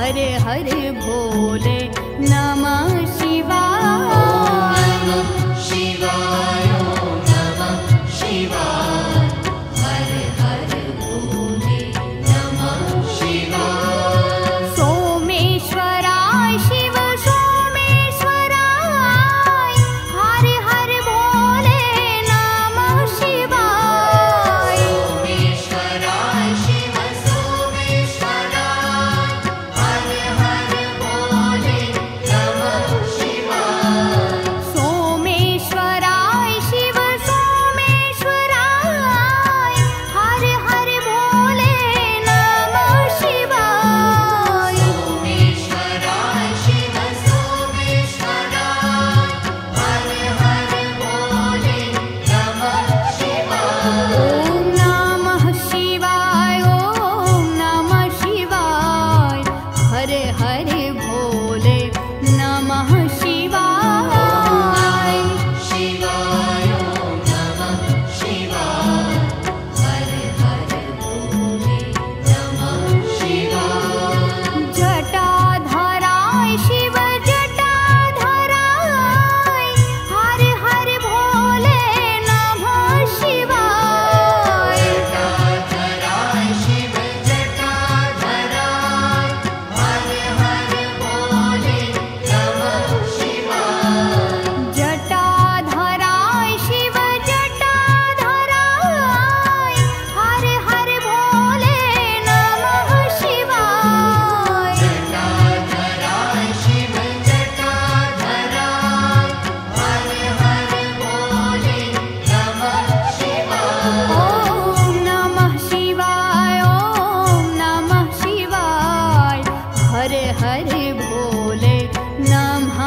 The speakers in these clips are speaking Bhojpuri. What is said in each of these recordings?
हरे हरे भोले नमः शिवाय। शिवाय नमः शिवाय। हरे हरे भोले नमः शिवाय। सोमेश्वराय शिव सोमेश्वराय हरे हरे भोले नमः शिवाय। सोमेश्वराय शिव सोमेश्वराय हरे हरे भोले नमः शिवाय। सोमेश्वराय शिव सोमेश्वराय हरे हरे भोले नमः शिवाय। सोमेश्वराय शिव सोमेश्वराय हरे हरे भोले नमः शिवाय। ओम नमः शिवाय ओम नमः शिवाय हरे हरे भोले नमः शिवाय। शिवाय नमः शिवाय हरे हरे भोले नमः शिवाय। जटाधराय शिव जटाधराय हरे हरे भोले नमः शिवाय। जटाधराय शिव जटाधराय हरे हरे भोले नमः शिवाय। जटाधराय शिव जटाधराय हरे हरे भोले नमः शिवाय। जटाधराय शिव जटाधराय हरे हरे भोले नमः शिवाय। ओम नमः शिवाय ओम नमः शिवाय हरे हरे भोले नमः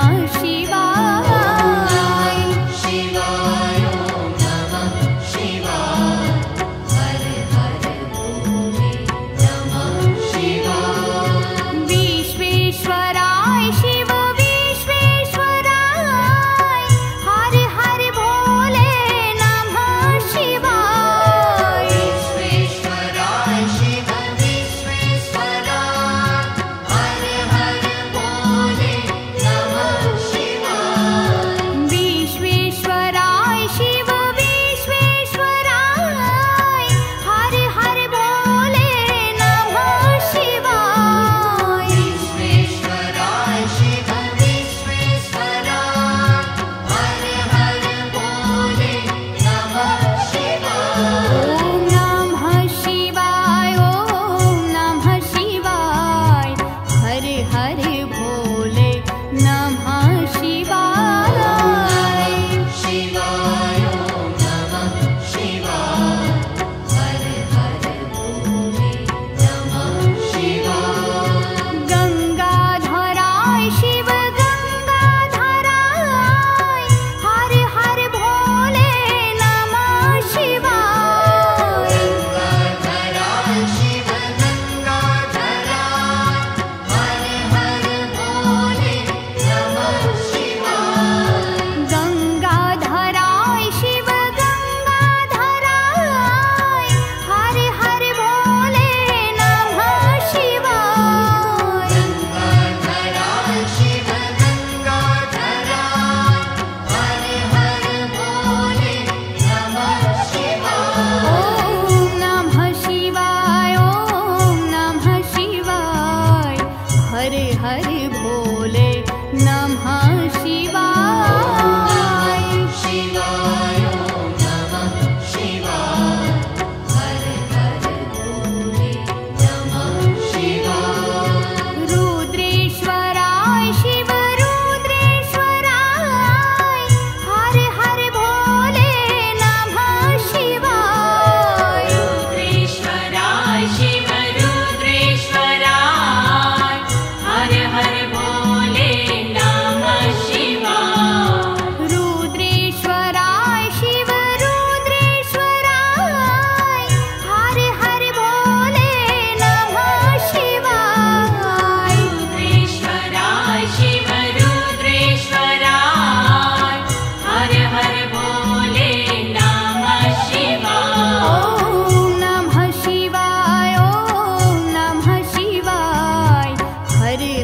शिवाय। शिवाय नमः शिवाय हरे हरे भोले नमः शिवाय। विश्वेश्वराय शिव विश्वेश्वराय हरे हरे भोले नमः शिवाय। विश्वेश्वराय शिव विश्वेश्वराय हरे हरे भोले नमः शिवाय। विश्वेश्वराय शिव विश्वेश्वराय हरे हरे भोले नमः शिवाय। विश्वेश्वराय शिव विश्वेश्वराय हरे हरे भोले नमः शिवाय। ओम नमः शिवाय ओम नमः शिवाय हरे हरे भोले नमः शिवाय। शिवाय नमः शिवाय हरे हरे भोले नमः शिवाय। गंगाधराय शिव गंगाधराय हरे हरे भोले नमः शिवाय। गंगाधराय शिव गंगाधराय हरे हरे भोले नमः शिवाय। गंगाधराय शिव गंगाधराय हरे हरे भोले नमः शिवाय। गंगाधराय शिव गंगाधराय हरे हरे भोले नमः शिवाय। ओम नमः शिवाय ओम नमः शिवाय हरे हरे भोले नमः शिवाय। शिवाय नमः शिवाय हरे हरे भोले नमः शिवाय। रुद्रेश्वराय शिव रुद्रेश्वराय हरे हरे भोले नमः शिवाय। रुद्रेश्वराय शिव रुद्रेश्वराय हरे हरे भोले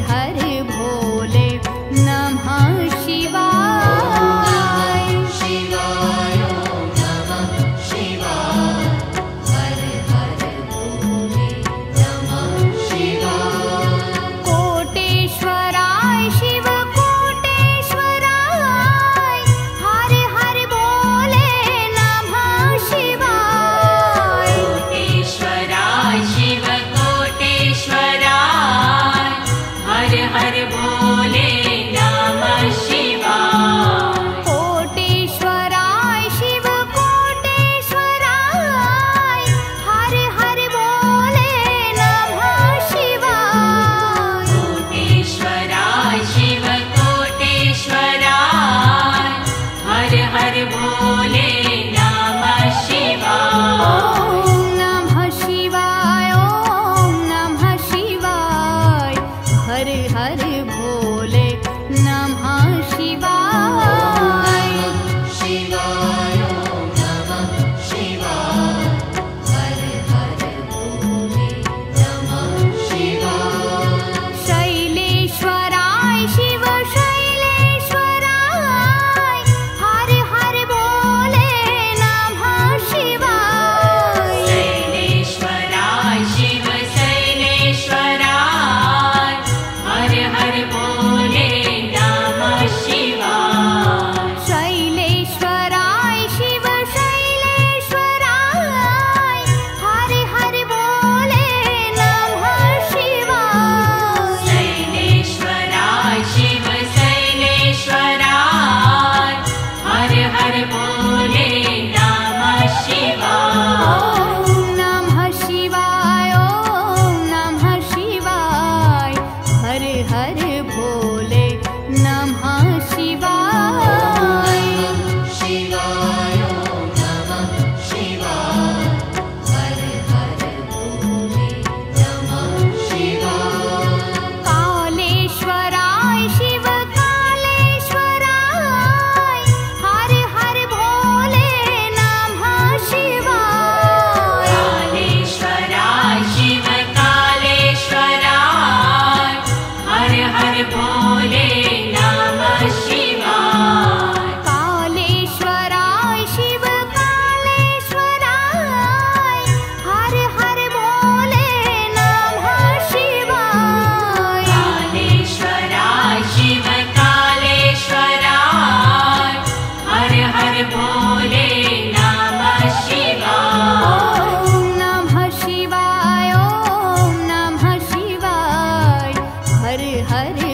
हर भोले नमः शिवाय। शिवाय ॐ नमः शिवाय हर हर भोले नमः शिवाय। कोटेश्वराय शिव कोटेश्वराय हर हर भोले नमः शिवाय। कोटेश्वराय शिव कोटेश्वराय हर हर भोले नमः शिवाय। कोटेश्वराय शिव कोटेश्वराय हर हर भोले नमः शिवाय। कोटेश्वराय शिव कोटेश्वराय हर हर भोले नमः शिवाय। ॐ नमः शिवाय ॐ नमः शिवाय हर हर भोले नमः शिवाय। शिवाय ॐ नमः शिवाय हर हर भोले नमः शिवाय। शैलेश्वराय शिव शैलेश्वराय हर हर भोले नमः शिवाय। शैलेश्वराय शिव शैलेश्वराय हर हर भोले नमः शिवाय। शैलेश्वराय शिव शैलेश्वराय हर हर भोले नमः शिवाय। शैलेश्वराय शिव शैलेश्वराय हर हर भोले नमः शिवाय। ॐ नमः शिवाय ॐ नमः शिवाय हर हर भोले नमः शिवाय। शिवाय ॐ नमः शिवाय हर हर भोले नमः शिवाय। कालेश्वराय शिव कालेश्वराय हर हर भोले नमः शिवाय। कालेश्वराय शिव कालेश्वराय हर हर भोले नमः शिवाय। कालेश्वराय शिव कालेश्वराय हर हर भोले नमः शिवाय। कालेश्वराय शिव कालेश्वराय हर हर भोले नमः शिवाय। ॐ नमः शिवाय ॐ नमः शिवाय हर हर